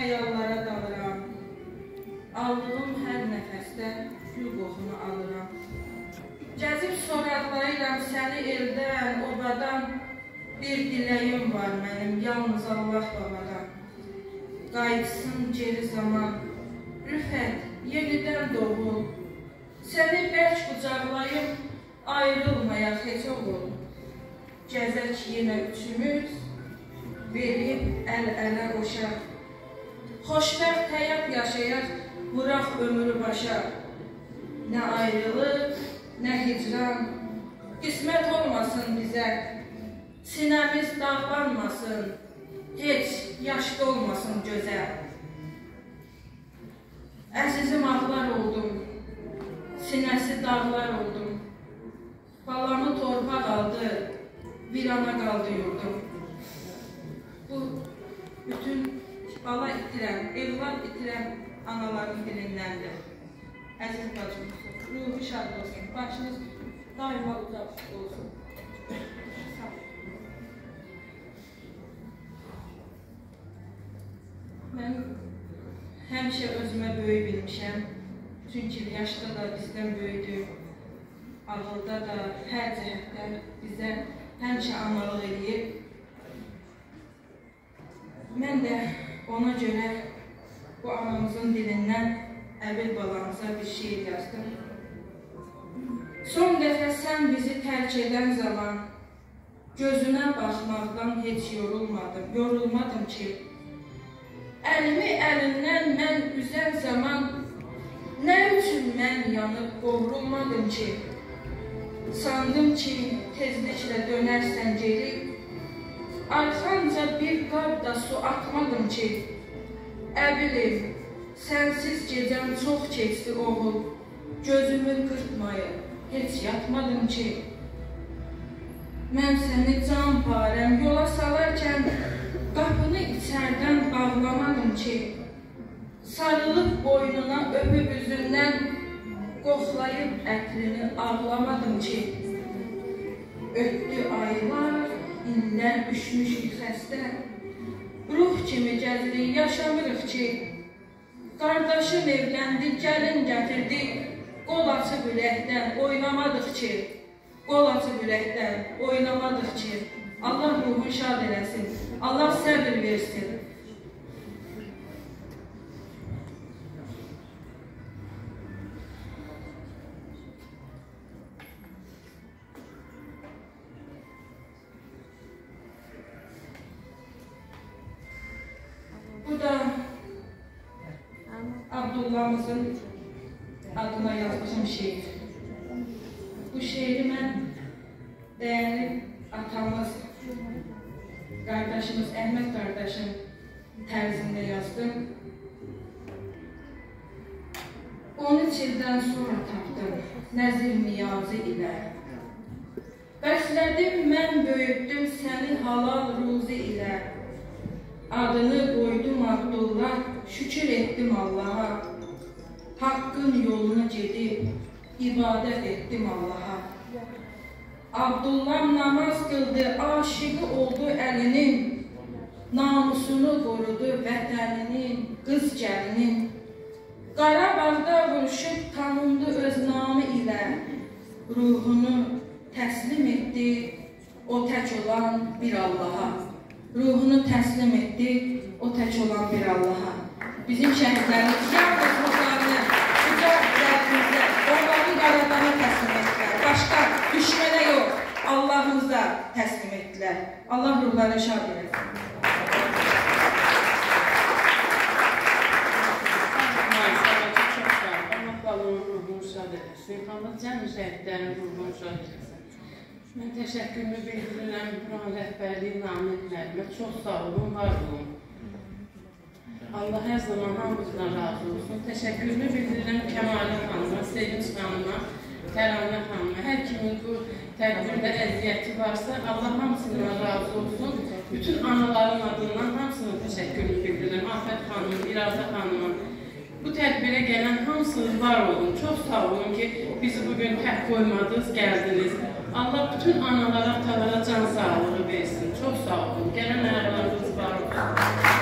xəyallara dalıram. Aldığım hər nəfəsdə gül qoxunu alıram. Gəzib soraqlayıram səni eldən, obadan. Bir diləyim var mənim, yalnız Allah babadan. Qayıtsın geri zaman, Rüfət, yenidən doğul. Səni bərk qucaqlayıb, ayrılmayaq heç oğul. Gəzək yenə üçümüz, verib əl-ələ qoşaq. Xoşbəxt həyat yaşayaq, vuraq ömrü başa. Nə ayrılıq, nə hicran, qismət olmasın bizə. Sinəmiz dağlanmasın, heç yaşda olmasın gözə. Əzizim ağlar oldum, sinəsi dağlar oldum. Balamı torpaq aldı, virana qaldı yurdum. Bu bütün bala itirən, evlad itirən anaların dilindəndir. Əziz bacım, ruhu şad olsun, başınız daima uzaq olsun. Mən həmişə özümə böyük bilmişəm. Çünki yaşda da bizdən böyüdür, ağılda da, hər cəhətdən bizə həmişə analıq edib. Mən də ona görə bu anamızın dilindən əbil balamıza bir şiir yazdım. Son dəfə sən bizi tərk edən zaman gözünə baxmaqdan heç yorulmadım ki. Əlimi əlindən mən üzən zaman nə üçün mən yanıb qovrulmadım ki. Sandım ki tezliklə dönərsən geri, arxanca bir qab da su atmadım ki. Əbilim, sənsiz gecəm çox keçdi oğul, gözümü qırpmayıb heç yatmadım ki. Mən səni can parəm yola salarkən qapını içərdən bağlamadım ki. Sarılıb boynuna öpüb üzündən, qoxlayıb ətrini ağlamadım ki. Ötdü aylar, illər düşmüşük xəstə, ruh kimi gəzirik, yaşamırıq ki. Qardaşım evləndi, gəlin gətirdi, qol açıb ürəkdən oynamadıq ki. Qol açıb ürəkdən oynamadıq ki. Allah ruhun şad eləsin, Allah səbir versin. Bu da Abdullah'ımızın adına yazdığım şiir. Bu şiiri mən değerli atamız, kardeşimiz Əhməd kardeşim tərzində yazdım. 13 ildən sonra tapdım Nəzir Niyazi ilə. Bəslədim mən böyütdüm səni halal ruzi ilə. Adını qoydum Abdullah, şükür etdim Allaha. Haqqın yolunu gedib, ibadət etdim Allaha. Abdullah namaz qıldı, aşıqı oldu əlinin. Namusunu qorudu vətəninin, qız gəlinin. Qarabağda vuruşub tanındı öz namı ilə. Ruhunu təslim etdi o tək olan bir Allaha. Ruhunu təslim etdi o tək olan bir Allaha. Bizim şəhidlərimiz yalnız ruhlarını ucaq dərdimizə, onları qaradana təslim etdilər. Başqa düşmənə yox, Allahımıza təslim etdilər. Allah ruhlarını şad eləsin. Allah balının ruhunu şad eləsin. Allah cəmi şəhidlərin ruhunu şad eləsin. Mən təşəkkürümü bildirirəm Quran rəhbərliyi namizlərimə. Çox sağ olun, var olun. Allah hər zaman hamımızdan razı olsun. Təşəkkürümü bildirirəm Kəmalə xanıma, Sevinç xanıma, Təranə xanıma. Hər kimin bu tədbirdə əziyyəti varsa, Allah hamısından razı olsun. Bütün anaların adından hamısına təşəkkürümü bildirirəm. Afət xanım, İrazə xanıma. Bu tədbirə gələn hamısınız var olun. Çox sağ olun ki, bizi bugün tək qoymadınız, gəldiniz. Allah bütün analara, atalara can sağlığı versin. Çox sağ olun. Gələn ayaqlarınız var olsun.